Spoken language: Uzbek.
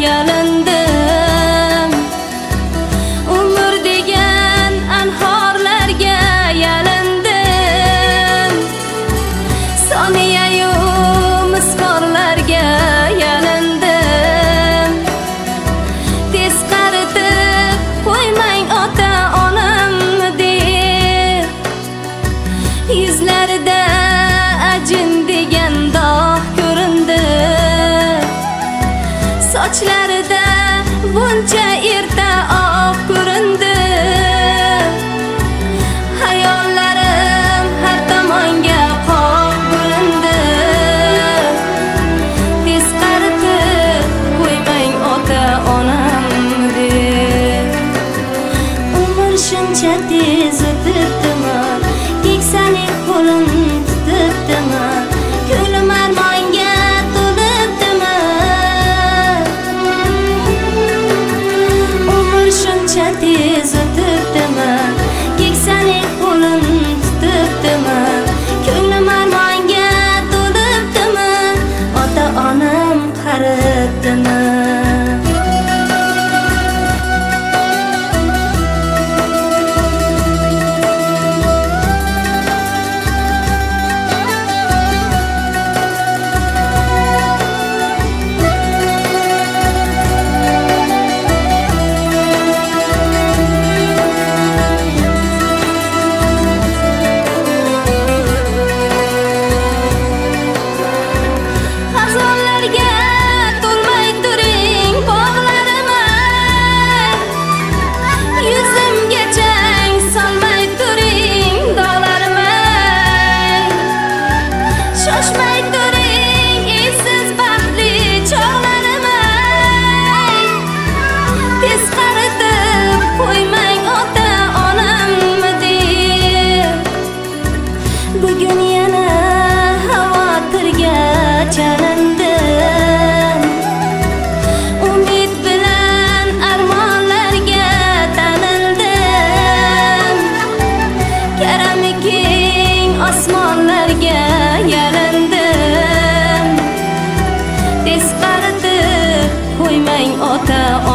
yalindim. Umr degan anhorlarga yalindim. Soniyayu misqorlarga yalindim. Tez qaritib qo'ymang ota-onamni deb. Yuzlarida ajin degan dog' ko'rindi. Sochlarida buncha erta oq ko'rindi. Hayollarim har tomonga qoq bo'lindi. Tez qaritib qo'ymang ota-onamni deb. Umr shuncha tez o'tibdimi, keksalik qo'lim tutibdimi, ko'nglim armonga to'libdimi? Umr shuncha tez o'tibdimi, keksalik qo'lim tutibdimi, ko'nglim armonga to'libdimi? Ota-onam qaribdimi? Bugun yana xavotirga chalindim. Umid bilan armonlarga tanildim. Karami keng osmonlarga yalindim. Tez qaritib qo'ymang ota